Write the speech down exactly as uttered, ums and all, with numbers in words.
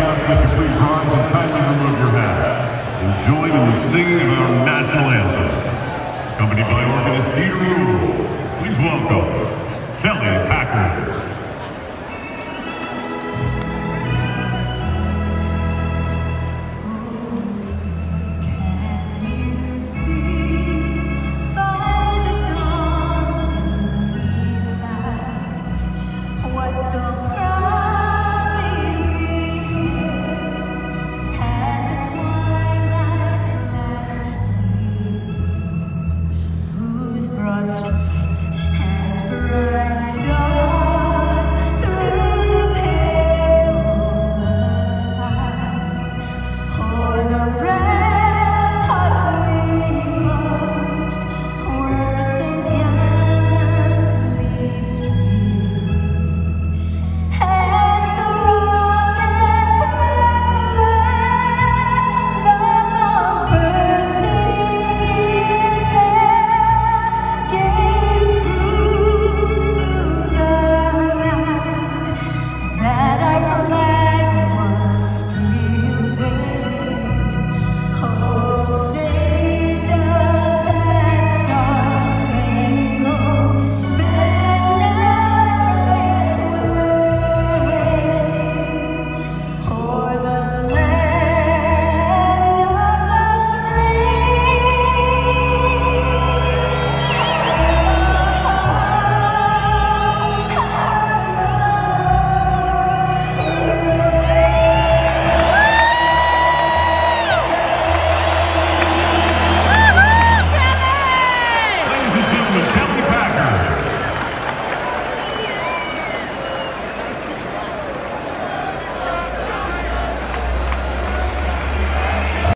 ask that you please rise and kindly remove your hats and join in the singing of our national anthem. Accompanied by organist Dieter Rule, please welcome Kelly Packard.